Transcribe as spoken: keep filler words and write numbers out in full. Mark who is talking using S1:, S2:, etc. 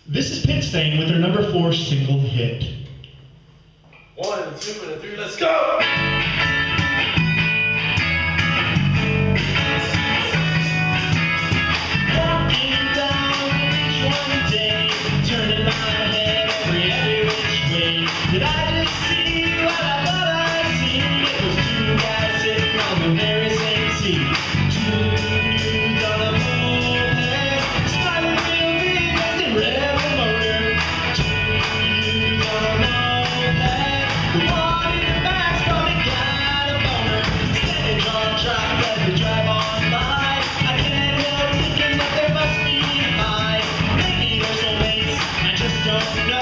S1: This is Pit Stain with their number four single hit.
S2: One, and two, and a three, let's go!
S1: Walking down the beach one day, turning my head every, every which way. Did I just see what I thought I'd seen? It was two guys sitting on the very same seat. Two dudes on a moped, smiling real big as they rev the motor. Two dudes on a moped, the one in the back's probably got a boner. Standing on track as they drive on by. I can't help thinking that there must be high. Maybe they're soulmates, I just don't know.